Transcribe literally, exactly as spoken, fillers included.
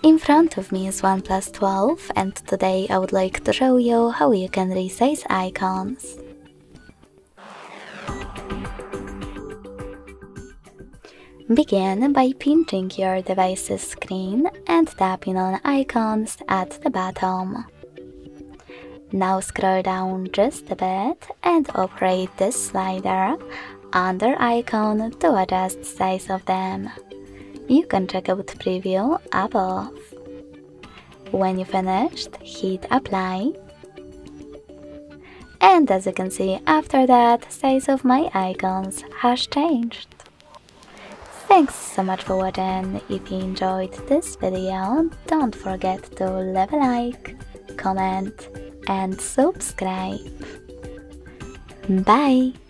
In front of me is OnePlus twelve, and today I would like to show you how you can resize icons. Begin by pinching your device's screen and tapping on icons at the bottom. Now scroll down just a bit and operate this slider under icon to adjust size of them. You can check out preview above. When you finished, hit apply. And as you can see, after that, size of my icons has changed. Thanks so much for watching. If you enjoyed this video, don't forget to leave a like, comment and subscribe. Bye!